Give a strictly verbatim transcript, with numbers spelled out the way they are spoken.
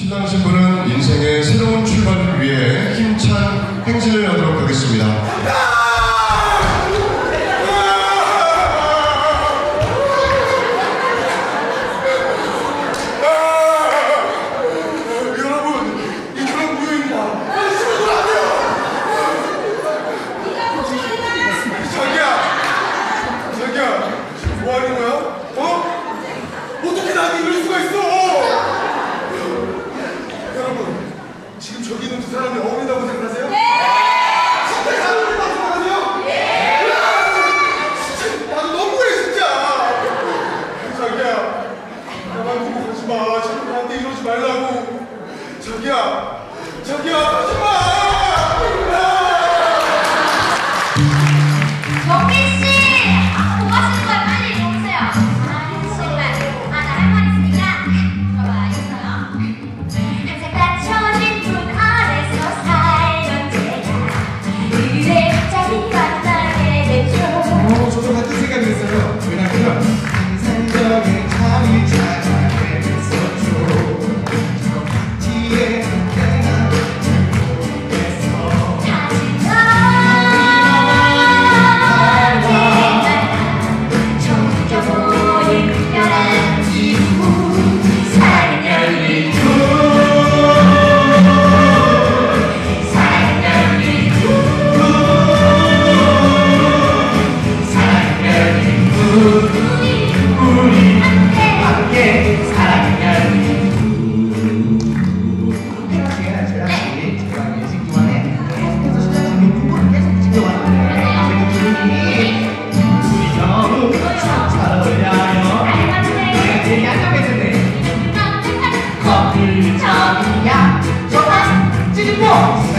신랑 신부는 인생의 새로운 출발을 위해 힘찬 행진을 하도록 하겠습니다. 저기 있는 두 사람이 어울린다고 생각하세요? 네! 진짜 잘 어울린다고 생각하세요? 네! 진짜 나도 너무해 진짜. 자기야 나만 두고 가지마. 자꾸 나한테 이러지 말라고. 자기야 자기야 가지마. 정민씨! 아, 뭐 하시는 거야? 빨리 이리 오세요. 아, 정말. 아, 나 할 말 있으니까 들어봐, 있어요. 항상 닫혀진 문 아래서 살던 제가 그대 갑자기 만나게 됐죠. 어, 저도 같은 생각이 있어요. 왜냐면 상상적인 잠이 찾아게 됐었죠. 뒤에 내가 모르겠어. 하지만 좀 느껴보는 특별한 기분 사랑은 열린 커플 점이야. 좋아, 찌릿뽀.